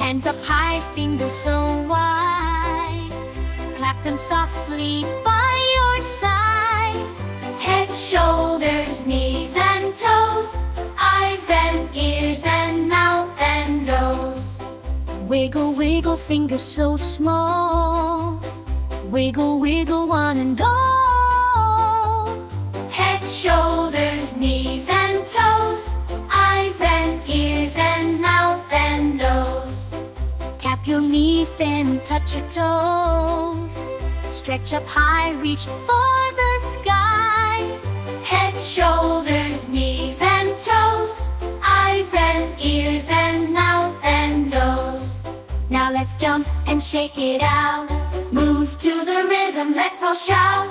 Hands up high, fingers so wide. Clap them softly by your side. Head, shoulders, knees and toes. Eyes and ears and mouth and nose. Wiggle, wiggle, fingers so small. Wiggle, wiggle, one and all. Head, shoulders, knees and toes. Eyes and ears and mouth and nose. Tap your knees, then touch your toes. Stretch up high, reach for the sky. Head, shoulders, knees and toes. Eyes and ears and mouth and nose. Now let's jump and shake it out. Move to the rhythm, let's all shout.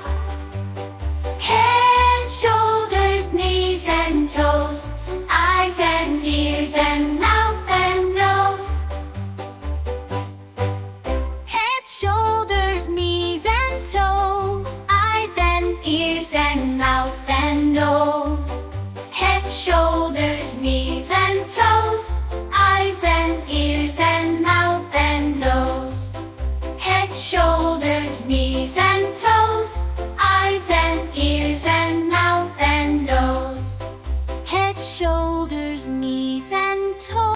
Head, shoulders, knees and toes. Eyes and ears and